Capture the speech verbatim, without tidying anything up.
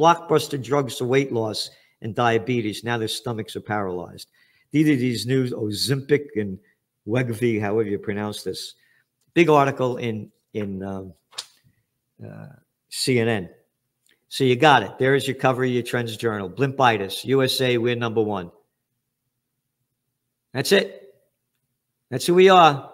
blockbuster drugs for weight loss and diabetes. Now their stomachs are paralyzed. These are these news, Ozempic and Wegovy, however you pronounce this. Big article in, in um, uh, C N N. So you got it. There is your cover of your Trends Journal. Blimpitis, U S A, we're number one. That's it. That's who we are.